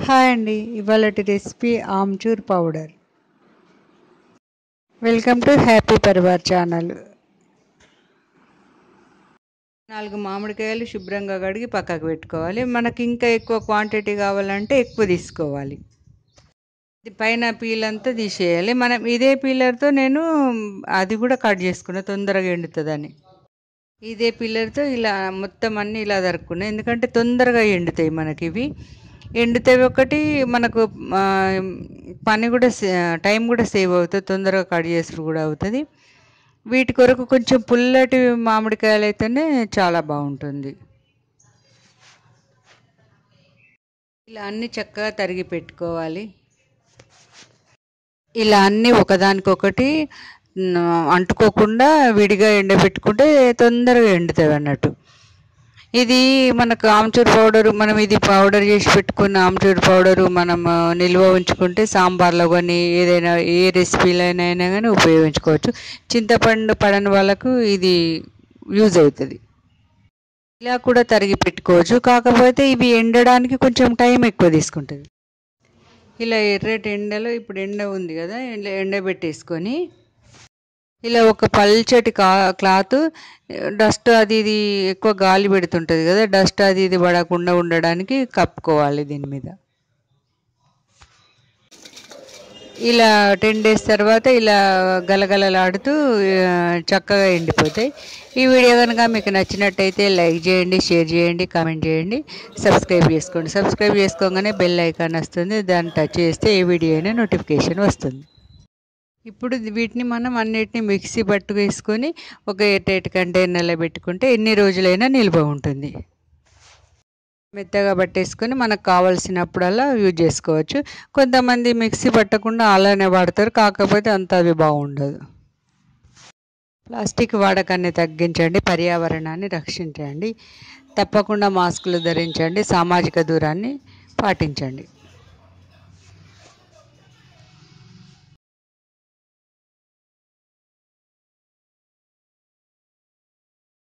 Hi అండి, ఇవాళటి recipe amchur powder. Welcome to happy Parivar channel. 4 మామిడికాయలు శుభ్రంగా కడిగి పక్కకు పెట్టుకోవాలి. మనకి ఇంకా ఎక్కువ క్వాంటిటీ కావాలంటే ఎక్కువ తీసుకోవాలి. పైన పీల్ అంతా తీసేయాలి. మనం ఇదే పీలర్తో నేను అది కూడా కట్ చేసుకున్నా, తొందరగా ఎండుతుందని. ఇదే పీలర్తో ఇలా మొత్తం అన్నీ ఇలా దరుక్కున్నాయి, ఎందుకంటే తొందరగా ఎండుతాయి మనకి ఇవి. ఎండుతాయి ఒకటి, మనకు పని కూడా టైం కూడా సేవ్ అవుతుంది, తొందరగా కట్ చేసుడు కూడా అవుతుంది. వీటి కొరకు కొంచెం పుల్లటి మామిడికాయలు అయితేనే చాలా బాగుంటుంది. ఇలా అన్నీ చక్కగా తరిగి పెట్టుకోవాలి. ఇలా అన్నీ ఒకదానికొకటి అంటుకోకుండా విడిగా ఎండబెట్టుకుంటే తొందరగా ఎండుతాయి అన్నట్టు. ఇది మనకు ఆమ్చూర్ పౌడరు, మనం ఇది పౌడర్ చేసి పెట్టుకున్న ఆమ్చూర్ పౌడరు మనం నిల్వ ఉంచుకుంటే సాంబార్లో కానీ ఏదైనా ఏ రెసిపీలైనా కానీ ఉపయోగించుకోవచ్చు. చింతపండు పడని వాళ్ళకు ఇది యూజ్ అవుతుంది. ఇలా కూడా తరిగి పెట్టుకోవచ్చు, కాకపోతే ఇవి ఎండడానికి కొంచెం టైం ఎక్కువ తీసుకుంటుంది. ఇలా ఎర్రటి ఎండలో ఇప్పుడు ఎండ ఉంది కదా, ఎండబెట్టేసుకొని ఇలా ఒక పల్చటి క్లాత్, డస్ట్ అది ఇది ఎక్కువ గాలి పెడుతుంటుంది కదా, డస్ట్ అది ఇది పడకుండా ఉండడానికి కప్పుకోవాలి దీని మీద. ఇలా 10 days తర్వాత ఇలా గలగలలాడుతూ చక్కగా ఎండిపోతాయి. ఈ వీడియో కనుక మీకు నచ్చినట్టయితే లైక్ చేయండి, షేర్ చేయండి, కామెంట్ చేయండి, సబ్స్క్రైబ్ చేసుకోండి. సబ్స్క్రైబ్ చేసుకోగానే బెల్ ఐకాన్ వస్తుంది, దాన్ని టచ్ చేస్తే ఏ వీడియో అయినా నోటిఫికేషన్ వస్తుంది. ఇప్పుడు వీటిని మనం అన్నిటిని మిక్సీ పట్టు వేసుకొని ఒక ఎయిర్టైట్ కంటైనర్లో పెట్టుకుంటే ఎన్ని రోజులైనా నిల్వ ఉంటుంది. మెత్తగా పట్టేసుకొని మనకు కావాల్సినప్పుడల్లా యూజ్ చేసుకోవచ్చు. కొంతమంది మిక్సీ పట్టకుండా అలానే వాడతారు, కాకపోతే అంత అది బాగుండదు. ప్లాస్టిక్ వాడకాన్ని తగ్గించండి, పర్యావరణాన్ని రక్షించండి. తప్పకుండా మాస్కులు ధరించండి, సామాజిక దూరాన్ని పాటించండి.